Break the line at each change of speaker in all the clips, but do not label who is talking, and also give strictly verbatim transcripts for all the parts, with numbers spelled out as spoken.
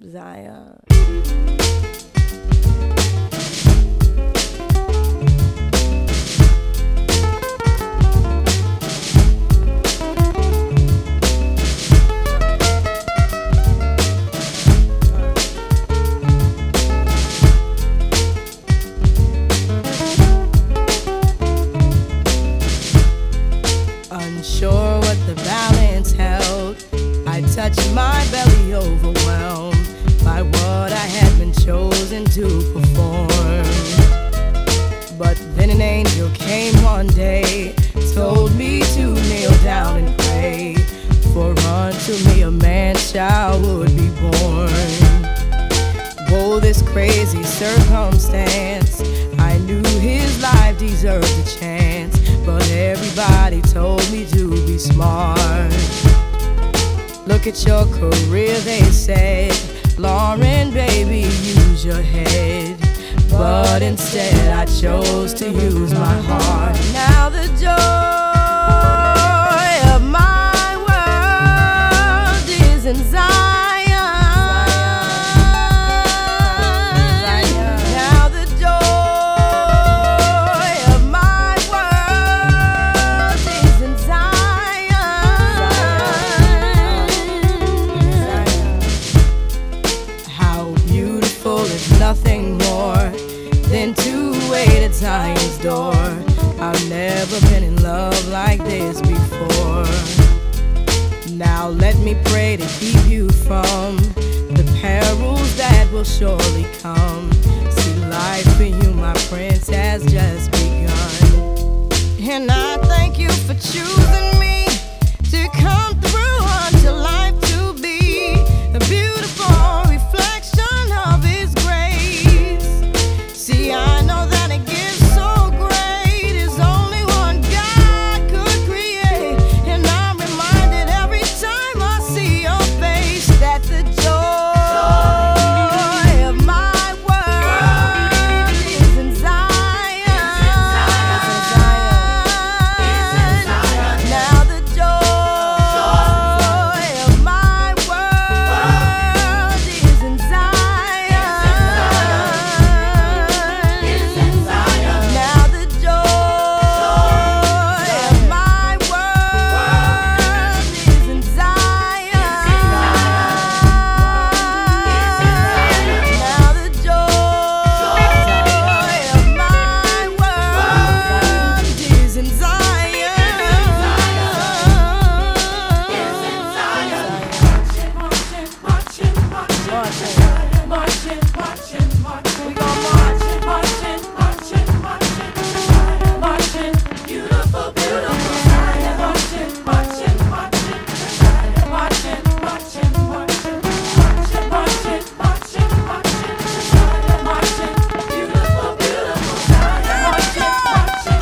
Zaya. Unsure what the balance held, I touched my belly, overwhelmed by what I had been chosen to perform. But then an angel came one day, told me to kneel down and pray, for unto me a man-child would be born. Whoa, this crazy circumstance, I knew his life deserved a chance, but everybody told me to be smart. Look at your career, they said, Lauren, baby, use your head. But instead I chose to use my heart. Now the joy of my world is in Zion. Nothing more than to wait at Zion's door. I've never been in love like this before. Now let me pray to keep you from the perils that will surely come. See, life for you, my prince, has just begun. And I thank you for choosing me to come through unto life to be a beautiful reflection of His grace. See, I know that a gift so great is only one God could create. And I'm reminded every time I see your face that the joy of my world is in Zion. Now the joy of my world is in Zion. Now the joy of my world is in Zion. Now the joy of my world is in Zion.
Marching, marching, marching, marching, marching, marching. We gon' march, marching, marching, marching, marching. Beautiful, beautiful Zion. Marching, marching, marching, marching, marching, marching, marching, marching, marching, marching, marching. Beautiful, beautiful Zion. Marching, marching,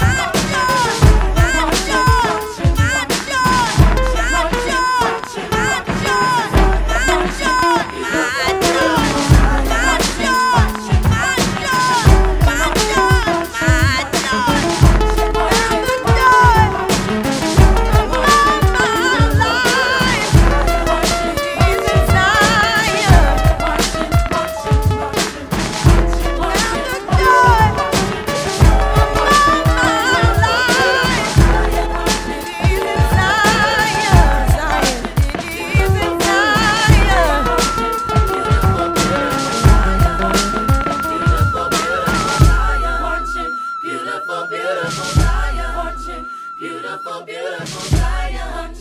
beautiful, beautiful Zion.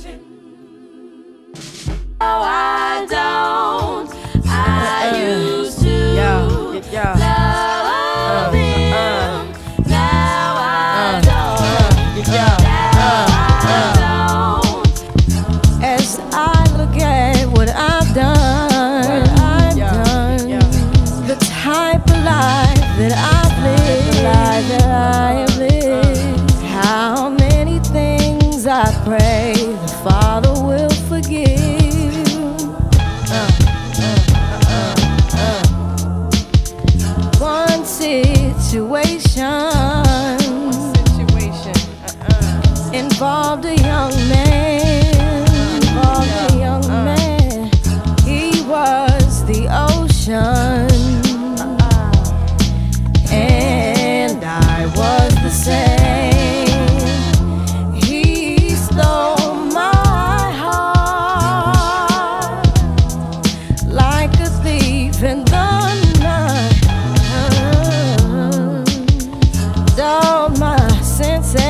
Oh, I don't. I used to
Yeah, yeah.
love him. Now I don't.
Yeah.
Now I don't.
As I look at what I've done, I've done, the type of life that I've lived, that I have lived. How many things I pray the Father will forgive. One situation involved a young man, involved a young man. He was the oldest. passion, and I was the same. He stole my heart like a thief in the night, dulled my senses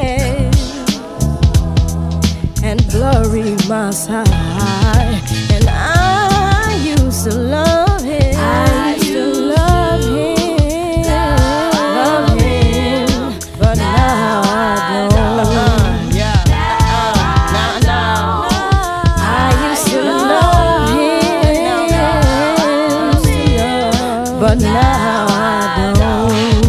and blurry my sight. And I used to love him. I used to love him, love him, but now I don't. Yeah, now, now. I used to love him, but now I don't.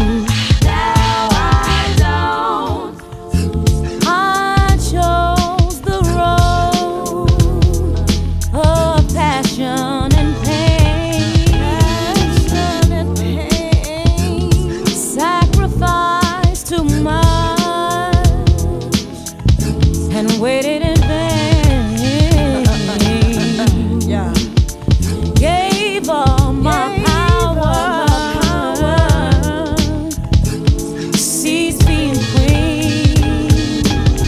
And waited in vain. Yeah. Gave all my power, power. Ceased being queen.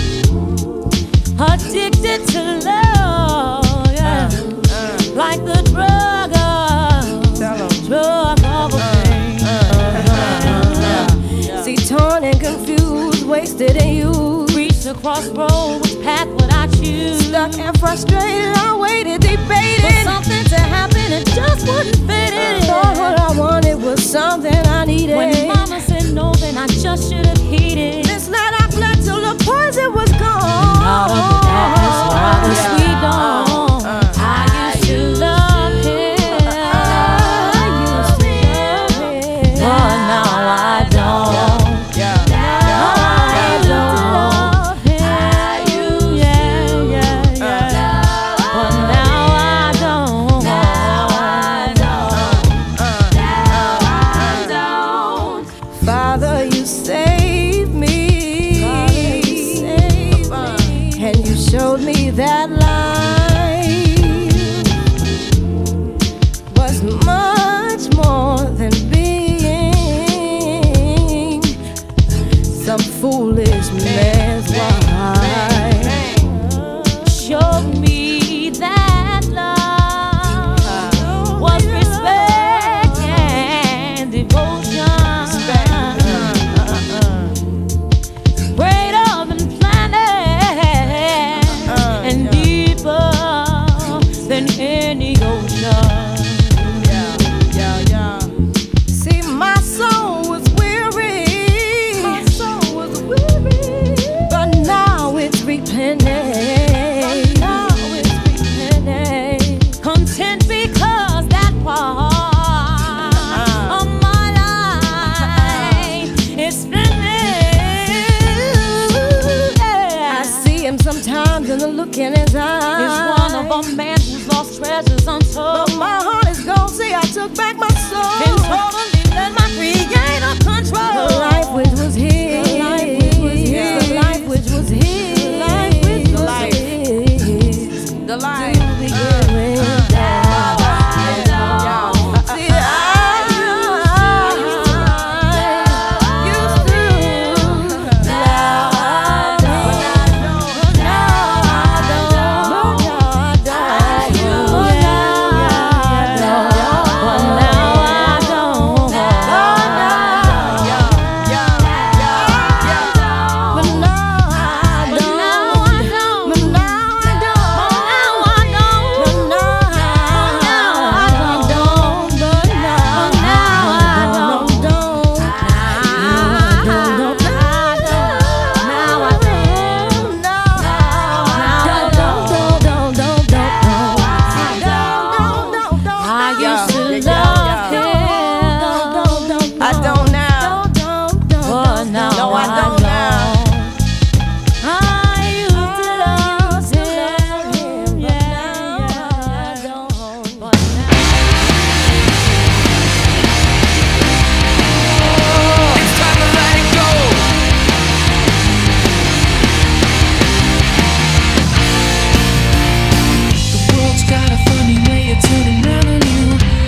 Addicted to love, yeah. Uh, uh. Like the drug of, drug of a pain. Uh, uh, uh, uh. See, torn and confused, wasted and used. The crossroad, which path would I choose? Stuck and frustrated, I waited, debated for something to happen, it just wouldn't fit in. Thought what I wanted was something I needed. When mama said no, then I just should have heeded. This night I fled till the poison was gone. Out of the past, while the sweet dawn, uh, uh, I used to love him. I used to love him, but now I don't. Yeah. Father, you saved me, Father, you saved me. And you showed me that life was much more than being some foolish man's wife. Showed me that love was respect and devotion. Any ocean. Yeah, yeah, yeah. See, my soul was weary. My soul was weary. But now it's replenished. But now it's replenished. Content because that part uh, of my life is finished. Yeah. I see him sometimes in the look in his eyes. It's one of a man lost treasures untold. But my heart is gone, see I took back my soul and totally let my creator control. The life which was his, the life which was his, the life which was his, the life which was his, the life to begin with.
Got a funny way of turning round on you.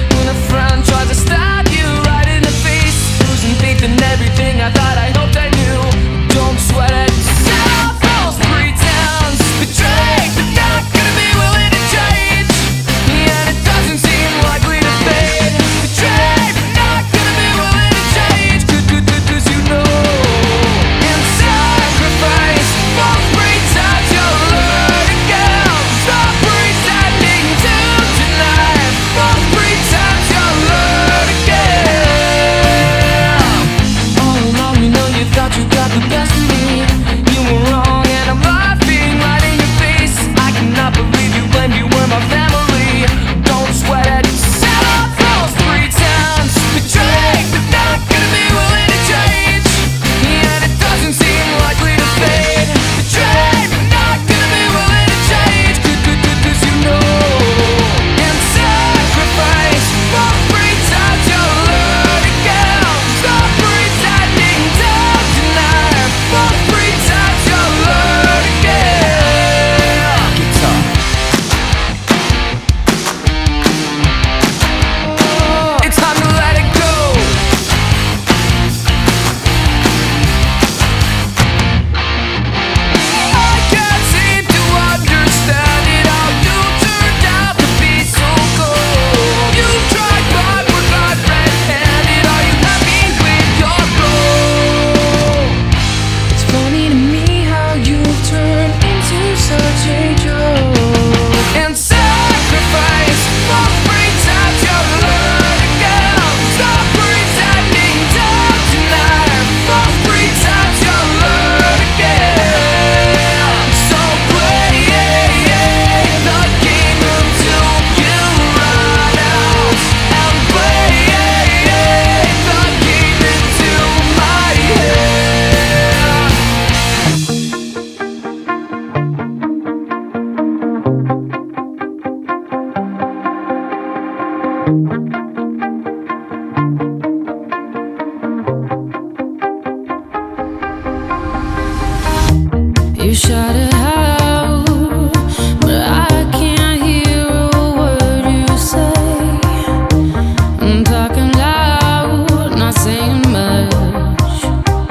You shout it out, but I can't hear a word you say. I'm talking loud, not saying much.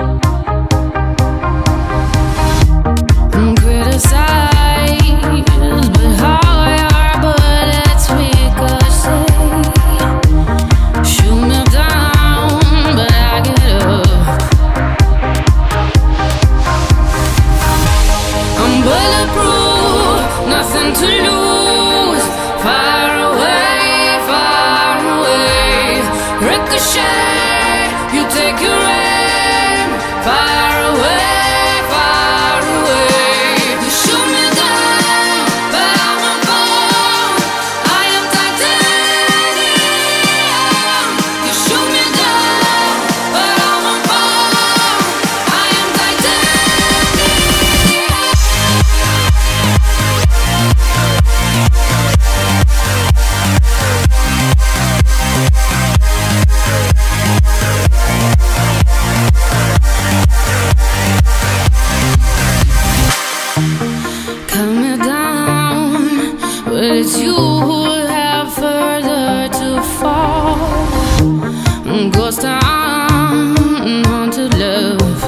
I'm criticized, but how your bullets ricochet. Shoot me down, but I get up. I'm bulletproof, nothing to lose. Far away, far away. Ricochet, you take your aim. Far away, far away. You shoot me down, but I won't fall. I am titanium. You shoot me down, but I won't fall. I am titanium. Cut me down, but it's you who have further to fall. Ghost town, haunted love.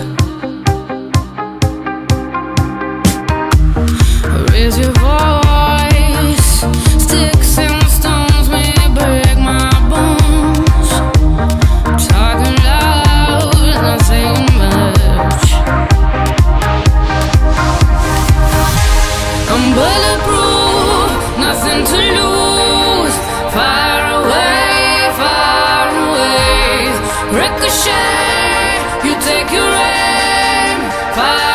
Raise your voice, sticks and stones may break my bones. Talking loud, not saying much. I'm bulletproof, nothing to lose. Far away, far away. Ricochet, you take your aim. Far